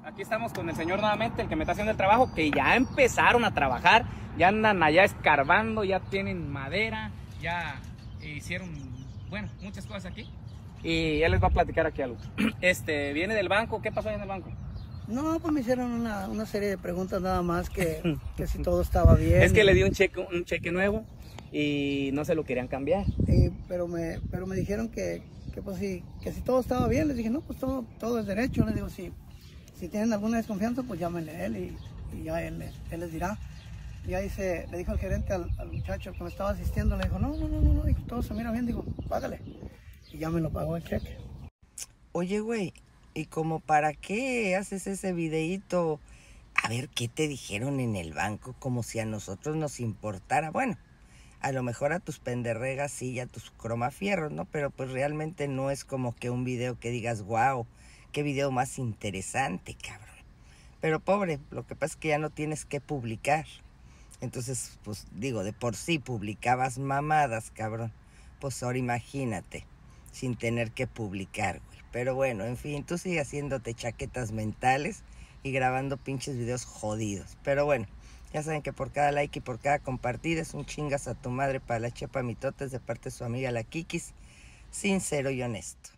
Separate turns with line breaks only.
Aquí estamos con el señor nuevamente, el que me está haciendo el trabajo, que ya empezaron a trabajar, ya andan allá escarbando, ya tienen madera, ya hicieron, bueno, muchas cosas aquí. Y él les va a platicar aquí algo. Viene del banco, ¿qué pasó ahí en el banco?
No, pues me hicieron una serie de preguntas nada más que si todo estaba bien.
Es que le di un cheque nuevo y no se lo querían cambiar.
Pero me dijeron que pues sí, que si todo estaba bien. Les dije, no, pues todo es derecho. Les digo, si tienen alguna desconfianza, pues llámenle a él y ya él les dirá. Y ahí le dijo el gerente al muchacho que me estaba asistiendo, le dijo, no, dijo, todo se mira bien, digo, págale. Y ya me lo pagó el cheque.
Oye, güey, ¿y como para qué haces ese videíto? A ver, ¿qué te dijeron en el banco? Como si a nosotros nos importara. Bueno, a lo mejor a tus penderregas sí y a tus cromafierros, ¿no? Pero pues realmente no es como que un video que digas, wow, qué video más interesante, cabrón. Pero pobre, lo que pasa es que ya no tienes que publicar. Entonces, pues digo, de por sí publicabas mamadas, cabrón. Pues ahora imagínate, sin tener que publicar, güey. Pero bueno, en fin, tú sigues haciéndote chaquetas mentales y grabando pinches videos jodidos. Pero bueno, ya saben que por cada like y por cada compartida es un chingas a tu madre para la chepa mitotes de parte de su amiga la Kikis, sincero y honesto.